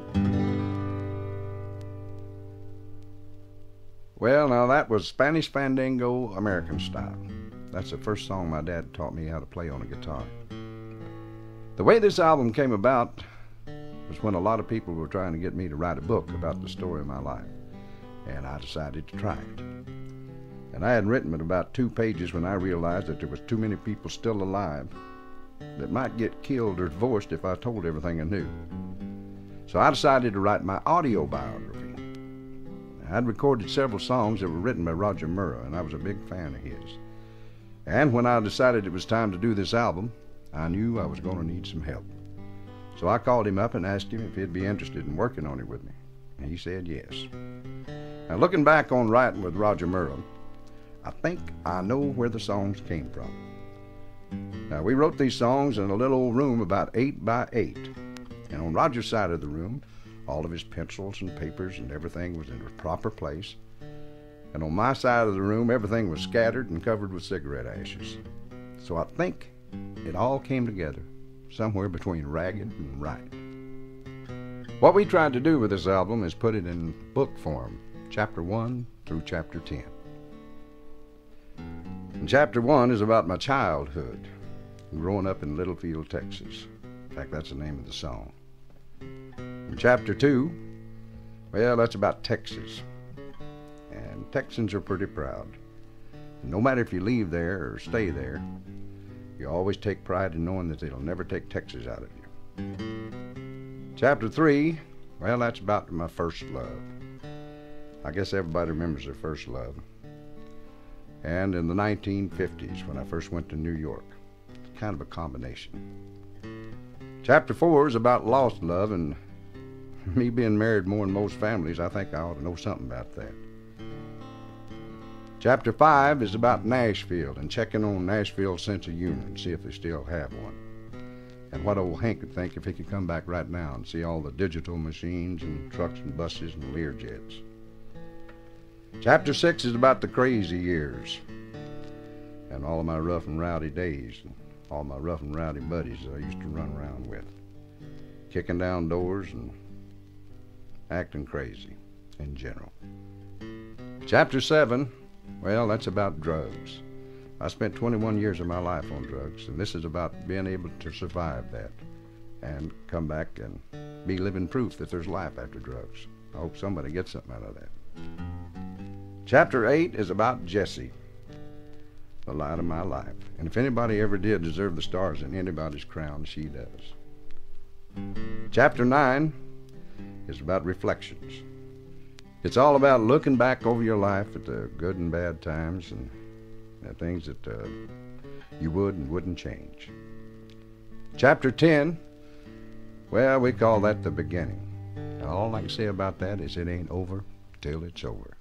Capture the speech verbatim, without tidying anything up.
Well, now that was Spanish Fandango American Style. That's the first song my dad taught me how to play on a guitar. The way this album came about was when a lot of people were trying to get me to write a book about the story of my life, and I decided to try it. And I hadn't written but about two pages when I realized that there was too many people still alive that might get killed or divorced if I told everything I knew. So I decided to write my audio biography. I'd recorded several songs that were written by Roger Murrah, and I was a big fan of his. And when I decided it was time to do this album, I knew I was going to need some help. So I called him up and asked him if he'd be interested in working on it with me. And he said yes. Now, looking back on writing with Roger Murrah, I think I know where the songs came from. Now, we wrote these songs in a little old room about eight by eight. And on Roger's side of the room, all of his pencils and papers and everything was in its proper place. And on my side of the room, everything was scattered and covered with cigarette ashes. So I think it all came together somewhere between ragged and right. What we tried to do with this album is put it in book form, chapter one through chapter ten. And chapter one is about my childhood, growing up in Littlefield, Texas. In fact, that's the name of the song. And chapter two, well, that's about Texas. And Texans are pretty proud. No matter if you leave there or stay there, you always take pride in knowing that they'll never take Texas out of you. Chapter three, well, that's about my first love. I guess everybody remembers their first love. And in the nineteen fifties, when I first went to New York, it's kind of a combination. Chapter four is about lost love, and me being married more than most families, I think I ought to know something about that. Chapter five is about Nashville and checking on Nashville's sense of humor, see if they still have one. And what old Hank would think if he could come back right now and see all the digital machines and trucks and buses and Learjets. Chapter six is about the crazy years and all of my rough and rowdy days and all my rough and rowdy buddies that I used to run around with, kicking down doors and acting crazy in general. Chapter seven, well, that's about drugs. I spent twenty-one years of my life on drugs, and this is about being able to survive that and come back and be living proof that there's life after drugs. I hope somebody gets something out of that. Chapter eight is about Jessie, the light of my life. And if anybody ever did deserve the stars in anybody's crown, she does. Chapter nine is about reflections. It's all about looking back over your life at the good and bad times and the things that uh, you would and wouldn't change. Chapter ten, well, we call that the beginning. And all I can say about that is it ain't over till it's over.